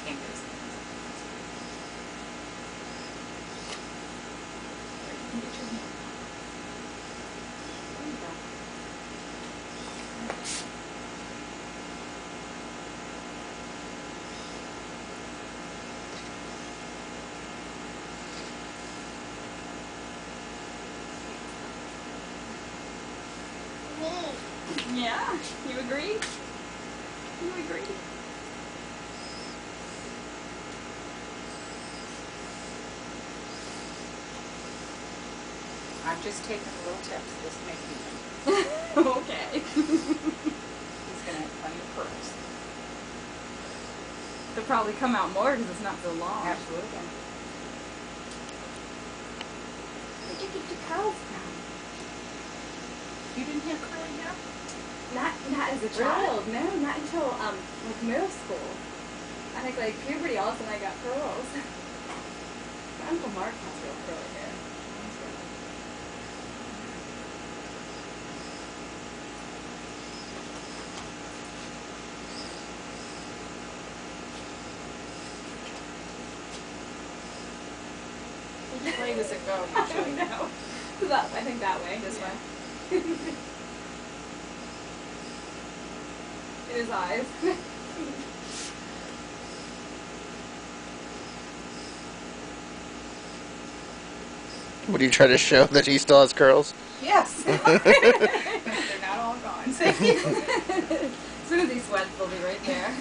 fingers. Get your hand. There you go. Yeah, you agree? You agree? I'm just taking little tips. This may be Okay. He's gonna have plenty of pearls. They'll probably come out more because it's not so long. Absolutely. Where'd you get your curls from? You didn't have curly hair? Not as a child, no, not until like middle school. I think like puberty all of a sudden I got curls. My Uncle Mark has real curly hair. Which way does it go I usually? don't know. So that, I think that way. This way? In his eyes. Would you try to show that he still has curls? Yes. They're not all gone. As soon as he sweats, they'll be right there.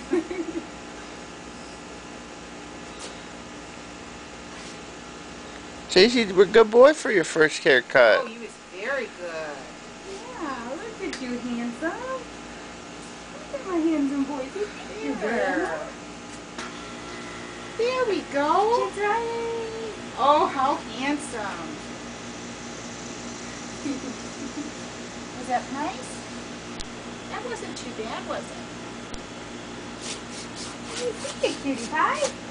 Chayce, you were a good boy for your first haircut. Oh, he was very good. Yeah, look at you, handsome. Look at my handsome boy. There. There we go. That's right. Oh, how handsome. Was that nice? That wasn't too bad, was it? What do you think, cutie pie?